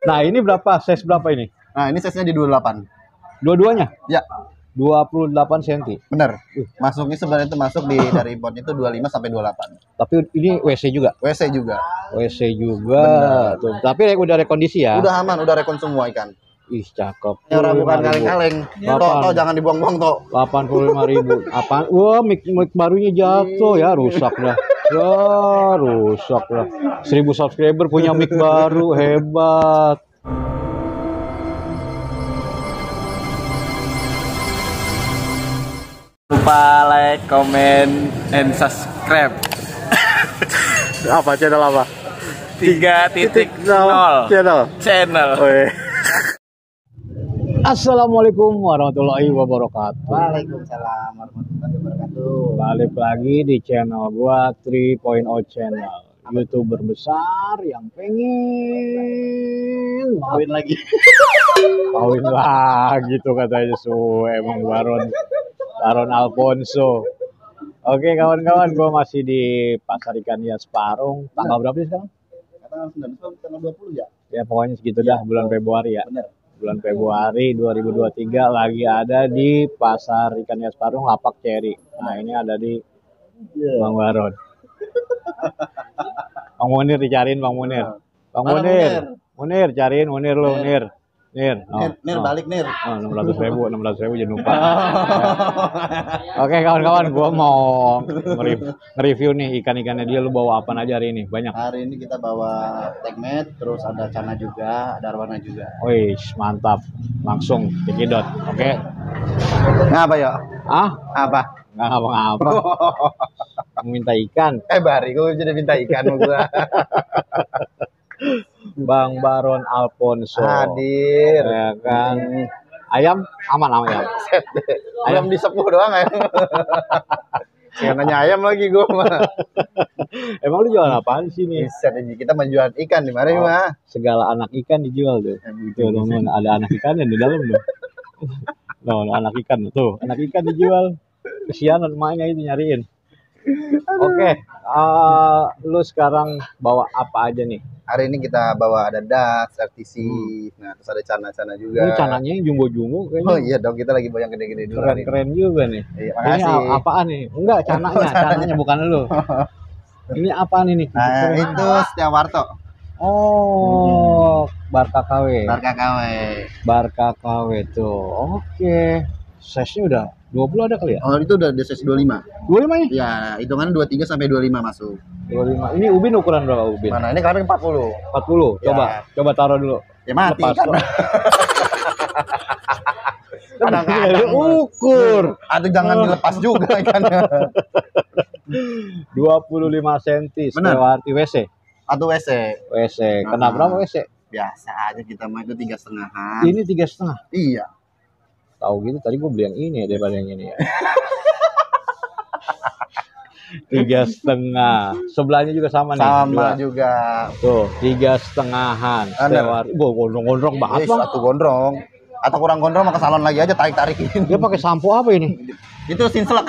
Nah, ini berapa? Size berapa ini? Nah, ini size-nya di 28. Dua-duanya? Ya. 28 cm. Bener. Masuknya sebenarnya itu masuk dari import itu 25 sampai 28. Tapi ini WC juga? WC juga. WC juga. Tuh. Tapi udah rekondisi ya? Udah aman, udah rekon semua ikan. Ih, cakep. Ya, bukan kaleng-kaleng. Toh jangan dibuang-buang toh. 85.000. Apaan? Wah, mic barunya jatuh ya, rusak dah. Ya, rusak lah. 1000 subscriber punya mic baru, hebat. Lupa like, comment, and subscribe. Apa channel apa? 3.0 channel. Assalamualaikum warahmatullahi wabarakatuh. Waalaikumsalam warahmatullahi wabarakatuh. Balik lagi di channel gua 3.0 channel. YouTuber besar yang pengen Kawin lagi. kawin lagi tuh katanya emang Baron Alfonso. Oke kawan-kawan, gua masih di Pasar Ikan Hias Parung. Tanggal berapa sih sekarang? Tanggal 20 ya? Ya pokoknya segitu dah, bulan Februari ya. Bener. Bulan Februari 2023 lagi ada di Pasar Ikan Hias Parung Lapak Cherry. Nah, ini ada di Bang Baron. Bang Munir dicariin Bang Munir. Bang Munir. Munir cariin Munir lu, Nir. Nir. Nir balik Nir. 600.000 jangan lupa. Oke kawan-kawan, gua mau nge-review nih ikan-ikannya dia. Lu bawa apa aja hari ini? Banyak. Hari ini kita bawa tegmet, terus ada cana juga, ada arwana juga. Wih, mantap. Langsung cekidot. Oke. Ngapa ya? Apa? Nggak ngapa-ngapa. Minta ikan. Bari gue jadi minta ikan sama gua. Bang Baron Alfonso hadir. Ya kan. Ayam aman ayam. Ayam disepuh doang ayam. Yang nanya ayam lagi gua mah. Emang lu jualan apaan sih nih? Kita menjual ikan di mana mah? Segala anak ikan dijual tuh. Tuh, ada anak ikan yang di dalam tuh. Tuh, anak ikan tuh, anak ikan dijual. Kesianan emaknya itu nyariin. Oke, lu sekarang bawa apa aja nih? Hari ini kita bawa ada das, RTC, nah terus ada cana-cana juga. Ini cananya yang jumbo-jumbo kayaknya. Oh iya dong, kita lagi bawa yang gede-gede dulu. Keren juga nih. Iya, ini apaan nih? Enggak, cananya bukan lu. Ini apaan ini? Nah, itu Setiawarto. Oh, Barca KW. Barca KW tuh. Oke. Size-nya udah 20 ada kali ya? Oh, itu udah size 25. 25 ya? Ya, hitungan 23 sampai 25 masuk. 25. Ini ubin ukuran berapa ubin? Mana? Ini kemarin 40. 40. Coba taruh dulu. Ya mati kan. Kadang-kadang ukur. Atau jangan dilepas juga ikannya. 25 cm. Benar. Arti WC. Atau WC. Kena berapa WC? Biasa aja kita mah itu 3,5. Ini 3,5. Iya. Tahu gitu tadi gue beli yang ini daripada yang ini ya. 3,5. Sebelahnya juga sama nih. Sama juga. Tuh 3,5-an. Gue gondrong banget bang. Satu gondrong. Atau kurang gondrong maka salon lagi aja tarik-tarikin. Dia pakai sampo apa ini? Itu Sinslek.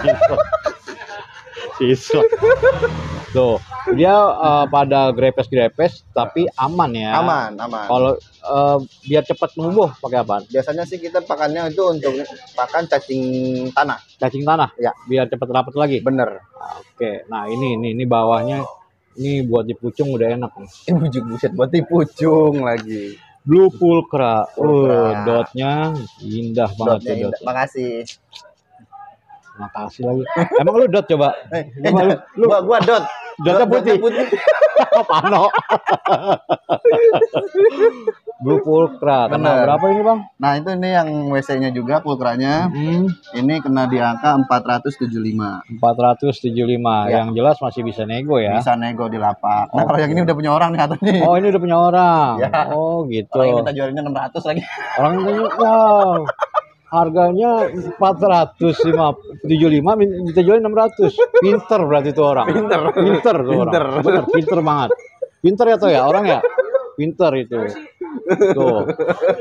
Sinslek. Tuh dia pada grepes tapi aman ya. Aman. Kalau biar cepat tumbuh pakai apa? Biasanya sih kita pakannya itu untuk pakan cacing tanah. Cacing tanah? Ya. Biar cepat rapat lagi? Bener. Oke, nah ini bawahnya. Ini buat dipucung udah enak nih. Buset buat dipucung lagi. Blue pulcra. Dotnya indah banget. Dotnya. Makasih lagi. Emang lu dot coba? Gua dot. Dotnya putih. Pano. Blue pulcra. Kena berapa ini bang? Nah itu ini yang WC-nya juga pulkranya. Ini kena di angka 475. 475. Ya. Yang jelas masih bisa nego ya. Bisa nego di lapak. Nah kalau yang ini udah punya orang nih katanya. Oh ini udah punya orang. Ya. Oh gitu. Orang yang minta jualinnya 600 lagi. Orang yang wow. Harganya 475 minta jualin 600. Pinter berarti itu orang. Pinter tuh orang. Bener, pinter banget. Pinter ya tuh ya orang ya. Pinter itu. Tuh.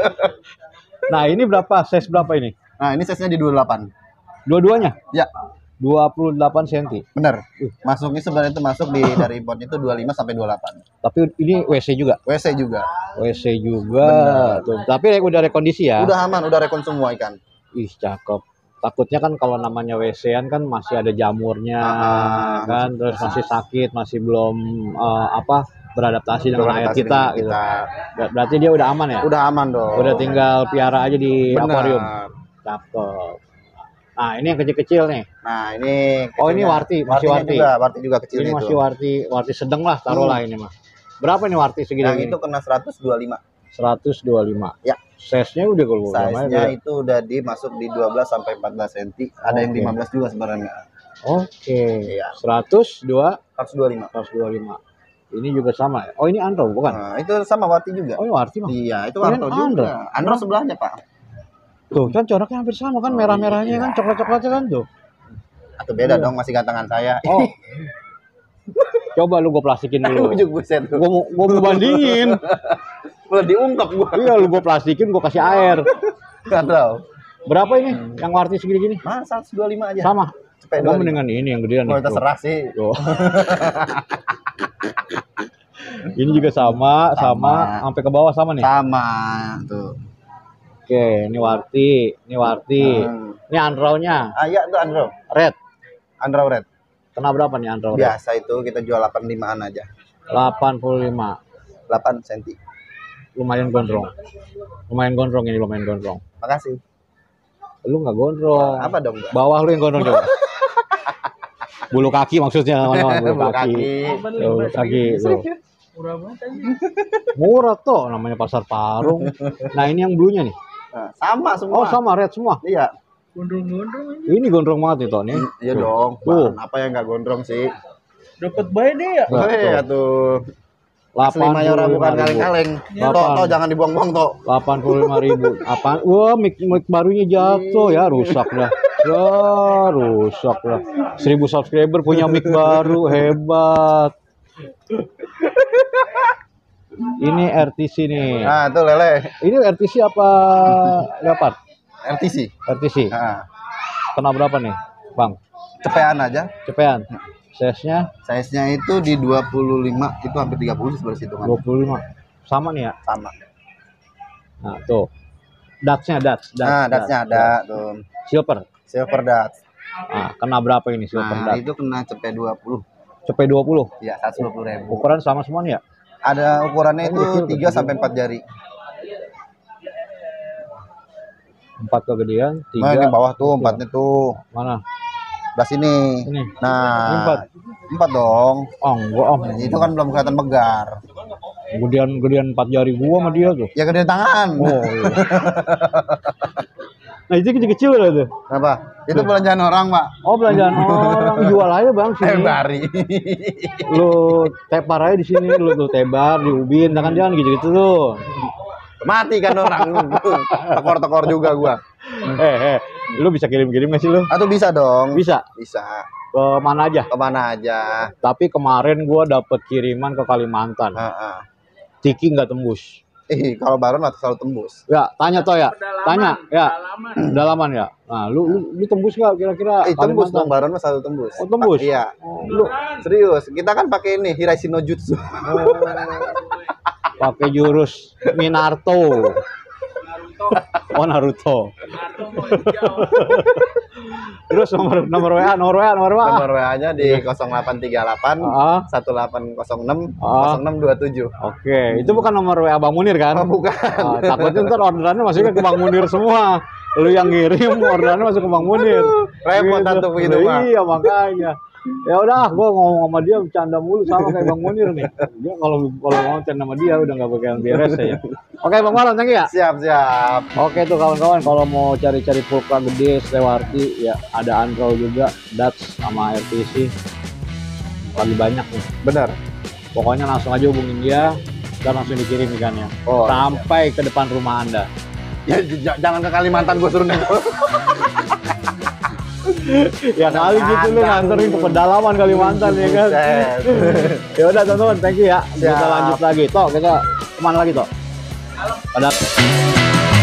Nah, ini berapa? Size berapa ini? Nah, ini size-nya di 28. Dua-duanya? Ya. 28 cm. Bener. Masuknya sebenarnya itu masuk di dari import itu 25 sampai 28. Tapi ini WC juga. WC juga. WC juga. Tuh. Tapi udah rekondisi ya. Udah aman, udah rekon semua ikan. Ih, cakep. Takutnya kan kalau namanya WC-an kan masih ada jamurnya kan, terus masih sakit, masih belum beradaptasi dengan air kita gitu. Berarti dia udah aman ya? Udah aman dong. Udah tinggal piara aja di Bener. akuarium. Cakep. Nah, ini yang kecil-kecil nih. Nah, ini Oh, ini warti, masih warti. Warti juga kecil Ini itu. masih warti sedang lah, taruhlah ini mah. Berapa nih warti segini? Yang itu kena 125. 125. Ya. Size-nya udah kalau Size-nya itu udah dimasuk di 12 sampai 14 cm. Ada yang 15 juga sebenarnya. Oke. Iya. 125. 125. Ini juga sama ya? Oh, ini Andro bukan? Nah, itu sama warti juga. Oh, ini warti mah. Iya, itu Kalian Andro juga. Andro sebelahnya, Pak. Tuh, kan coraknya hampir sama kan, merah-merahnya kan, coklat-coklatnya kan tuh. Atau beda dong, masih gantangan saya. Oh. Coba lu gue plastikin dulu. Ujuk buset. Gua mau bandingin. Udah diungkap gua. Iya, lu gue plastikin, gue kasih air. Enggak tahu. Berapa ini yang warti segini-gini? Mas, 125 aja. Sama. Cepet Gua mendingan ini yang gedean. Mau kita nih, tuh. serah sih. Tuh. Ini juga sama, sampai ke bawah sama nih. Sama tuh. Oke, ini warti. Ini andro-nya. Ah, iya itu Andro. Red. Andro Red. Kena berapa nih andro? Biasa itu kita jual 85-an aja. 85. 8 cm. Lumayan gondrong. Ini lumayan gondrong. Makasih. Lu nggak gondrong. Apa dong, Mbak? Bawah lu yang gondrong coba. Bulu kaki maksudnya, teman-teman. Bulu kaki. Tuh. Murah toh, namanya pasar Parung. Nah, ini yang bluenya nih. Nah, sama semua. Oh, sama red semua. Iya. Gondrong-gondrong aja. Ini gondrong banget nih, toh nih. Iya Tuh. dong. Tuh. Apa yang nggak gondrong sih? Dapat baik deh ya. Nah, Iya tuh. Asli Mayora bukan kaleng-kaleng. Toh jangan dibuang-buang toh. 85.000. Apaan? Wah, mic barunya jatuh ya, rusak dah. Ya, rusak lah. 1000 subscriber punya mic baru, hebat. Ini RTC nih. Nah, itu lele. Ini RTC apa leopard? RTC. RTC. Nah, Kena berapa nih, Bang? cepean aja. Cepean. Size-nya Size-nya itu di 25, itu hampir 30 sebenarnya hitungan. 25. Sama nih ya. Sama. Nah, tuh. Datsnya. Nah, datsnya ada tuh. Silver. Silver Dats. Nah, kena berapa ini silver Nah, Dats? itu kena cepet 20. Cepet 20. Ya, 120.000. Ukuran sama semua nih ya? Ada ukurannya itu Kecil, 3 sampai 4 jari. 4 kegedean, 3. Nah, di bawah tuh, 4-nya tuh. Mana? Belah sini. Ini. Nah, Ini 4 dong. Oh, enggak. Itu kan belum kelihatan megar. Gedean 4 jari gua sama dia tuh. Ya gede tangan. Oh, iya. Nah, itu kecil-kecil lah tuh. Kenapa? Itu belanjaan orang, Pak. Oh, belanjaan orang, jual aja Bang sini. Bari. Lu tepar aja di sini, lu tebar di ubin, jangan gitu-gitu tuh. Mati kan orang. Tekor-tekor juga gua. Lu bisa kirim-kirim nggak sih lu? Atau bisa dong. Bisa. Bisa. Ke mana aja? Kemana aja. Tapi kemarin gua dapet kiriman ke Kalimantan. Tiki nggak tembus. Kalau baron atau selalu tembus. Ya, tanya toh ya. Tanya, ya. Dalaman ya. Nah, lu tembus nggak kira-kira? Tembus dong, baron mah selalu tembus. Oh, tembus. Iya. Lu Serius, kita kan pakai ini Hirashi no Jutsu. pakai jurus Minato. Oh, Naruto. Terus nomor WA. Nomor WA-nya di 0838 1806 0627. Oke, itu bukan nomor WA Bang Munir kan? Oh, bukan. Takutnya ntar orderannya masuknya ke Bang Munir semua. Lu yang ngirim orderannya masuk ke Bang Munir. Repot tuh begitu, Bang. Iya, makanya. Ya udah, gua ngomong sama dia bercanda mulu sama kayak Bang Munir nih. Dia kalau ngomong sama dia udah nggak bakalan beres ya. Oke, Bang Marlon, thank you ya. Siap. Oke tuh kawan-kawan, kalau mau cari-cari pulsa gede, Stewarti, ya ada Andro juga, Dats sama RTC. Lagi banyak nih. Benar. Pokoknya langsung aja hubungin dia, dan langsung dikirim ikannya. Oh, sampai ke depan rumah Anda. Ya jangan ke Kalimantan gue suruh nego. Ya kali gitu lu nganterin ke pedalaman Kalimantan ya kan. Ya udah teman-teman, thank you ya. Kita lanjut lagi. Toh, kita kemana lagi toh? Ada